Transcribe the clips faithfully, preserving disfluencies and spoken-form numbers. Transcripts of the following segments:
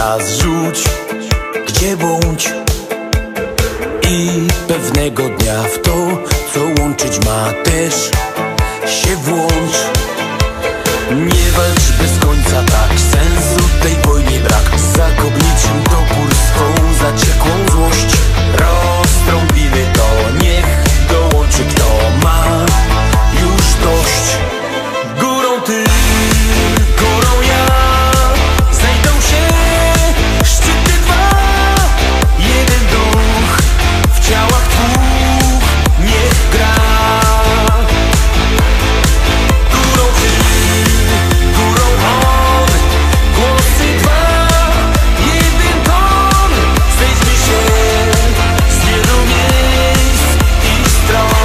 czas rzuć, gdzie bądź. I pewnego dnia w to, co łączyć ma, też się włącz. Nie walcz bez końca, tak, sensu tej wojnie brak. Zakop niczym topór swą zaciekłą złość. Roztrąbimy to, niech dołączy kto ma już dość. Górą ty, górą ja, znajdą się szczyty dwa. Jeden duch w ciałach dwóch niech gra. Górą ty, górą on, głosy dwa. Jeden ton, zejdźmy się z wielu miejsc i stron.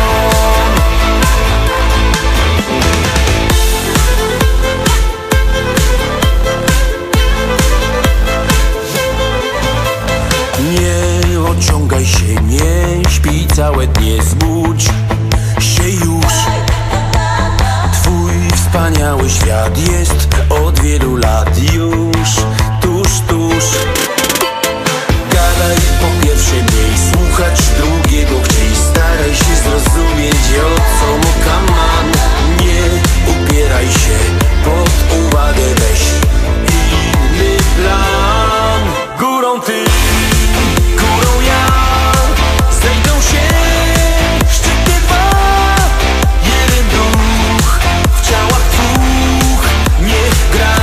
Nie ociągaj się, nie śpij całe dnie, zbudź się już. Twój wspaniały świat jest od wielu lat już tuż, tuż. Gadaj po pierwsze mniej, słuchać drugiego chciej. Staraj się zrozumieć, o co mu kaman. Nie upieraj się, pod uwagę weź inny plan. Górą ty, górą ja, znajdą się szczyty dwa. Jeden duch w ciałach dwóch niech gra.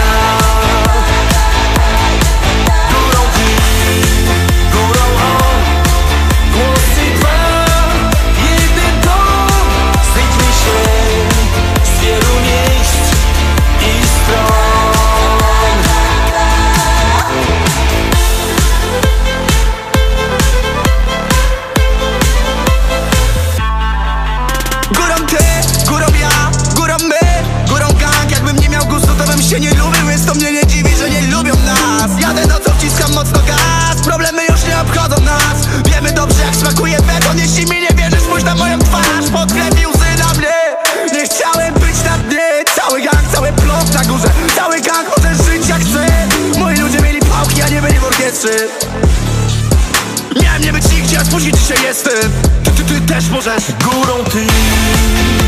Górą ty, górą on, głosy dwa. Jeden dom, zejdźmy się z wielu miejsc i stron. Górą ty, górą ja, górą my, górą gang. Jakbym nie miał gustu, to bym się nie lubił, więc to mnie nie dziwi, że nie lubią nas. Jadę nocą, wciskam mocno gaz, problemy już nie obchodzą nas. Wiemy dobrze, jak smakuje beton. Jeśli mi nie wierzysz, spójrz na moją twarz. Podklepi łzy na mnie, nie chciałem być na dnie. Cały gang, cały blok na górze, cały gang może żyć jak chce. Moi ludzie mieli pałki, a nie byli w orkiestrze. Miałem nie być nigdzie, a spóźnić dzisiaj jestem. Ty, ty, ty też możesz. Górą ty,